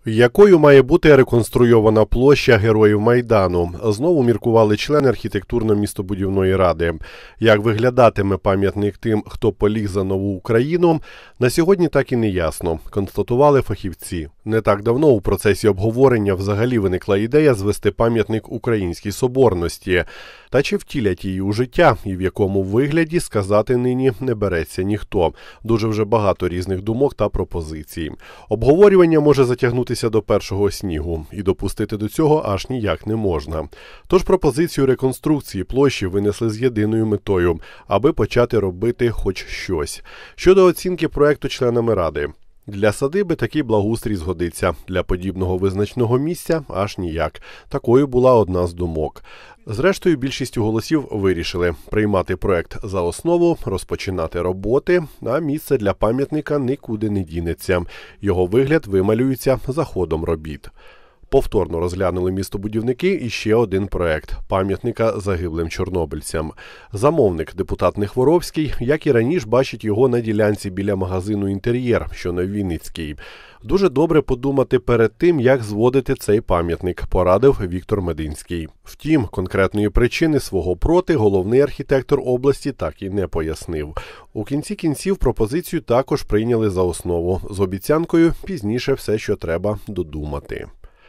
Якою має бути реконструйована площа Героїв Майдану? Знову міркували члени архітектурно-містобудівної ради. Як виглядатиме пам'ятник тим, хто поліг за нову Україну, на сьогодні так і не ясно, констатували фахівці. Не так давно у процесі обговорення взагалі виникла ідея звести пам'ятник Українській Соборності. Та чи втілять її у життя і в якому вигляді, сказати нині не береться ніхто. Дуже вже багато різних думок та пропозицій. Обговорювання може затягнутися до першого снігу, і допустити до цього аж ніяк не можна. Тож пропозицію реконструкції площі винесли з єдиною метою, аби почати робити хоч щось. Щодо оцінки проекту членами ради. Для садиби такий благоустрій згодиться, для подібного визначного місця аж ніяк. Такою була одна з думок. Зрештою, більшістю голосів вирішили приймати проект за основу, розпочинати роботи, а місце для пам'ятника нікуди не дінеться. Його вигляд вималюється за ходом робіт. Повторно розглянули містобудівники і ще один проект – пам'ятника загиблим чорнобильцям. Замовник, депутат Нехворовський, як і раніше, бачить його на ділянці біля магазину «Інтер'єр», що на Вінницькій. Дуже добре подумати перед тим, як зводити цей пам'ятник, порадив Віктор Мединський. Втім, конкретної причини свого проти головний архітектор області так і не пояснив. У кінці кінців пропозицію також прийняли за основу, з обіцянкою пізніше все, що треба, додумати.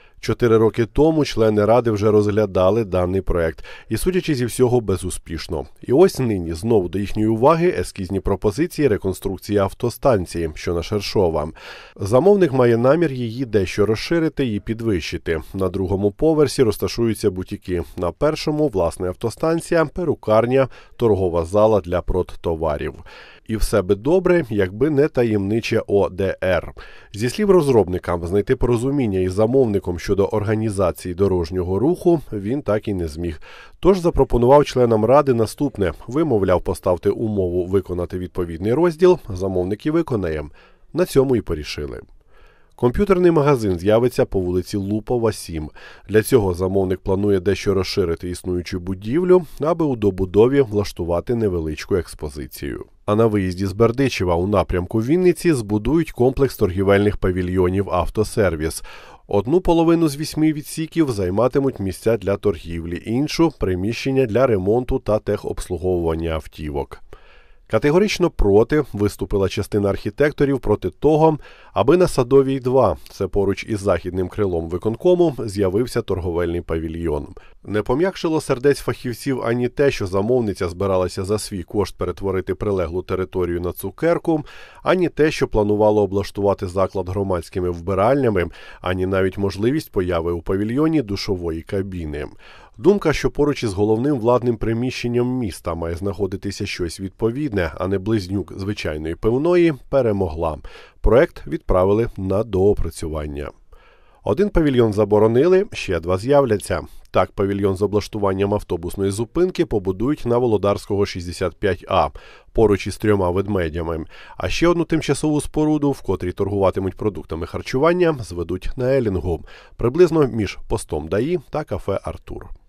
4 роки тому члени ради вже розглядали даний проект і, судячи зі всього, безуспішно. І ось нині знову до їхньої уваги ескізні пропозиції реконструкції автостанції, що на Шершова. Замовник має намір її дещо розширити і підвищити. На другому поверсі розташуються бутіки. На першому – власна автостанція, перукарня, торгова зала для продтоварів. І все би добре, якби не таємниче ОДР. Зі слів розробника, знайти порозуміння із замовником щодо організації дорожнього руху він так і не зміг. Тож запропонував членам ради наступне. Вимовляв поставити умову виконати відповідний розділ, замовник і виконає. На цьому і порішили. Комп'ютерний магазин з'явиться по вулиці Лупова, 7. Для цього замовник планує дещо розширити існуючу будівлю, аби у добудові влаштувати невеличку експозицію. А на виїзді з Бердичева у напрямку Вінниці збудують комплекс торгівельних павільйонів «Автосервіс». Одну половину з 8 відсіків займатимуть місця для торгівлі, іншу – приміщення для ремонту та техобслуговування автівок. Категорично проти виступила частина архітекторів проти того, аби на Садовій 2, це поруч із західним крилом виконкому, з'явився торговельний павільйон. Не пом'якшило сердець фахівців ані те, що замовниця збиралася за свій кошт перетворити прилеглу територію на цукерку, ані те, що планувало облаштувати заклад громадськими вбиральнями, ані навіть можливість появи у павільйоні душової кабіни. Думка, що поруч із головним владним приміщенням міста має знаходитися щось відповідне, а не близнюк звичайної пивної, перемогла. Проект відправили на доопрацювання. Один павільйон заборонили, ще 2 з'являться. Так, павільйон з облаштуванням автобусної зупинки побудують на Володарського 65А, поруч із 3 ведмедями. А ще одну тимчасову споруду, в котрій торгуватимуть продуктами харчування, зведуть на Елінгу, приблизно між постом ДАІ та кафе «Артур».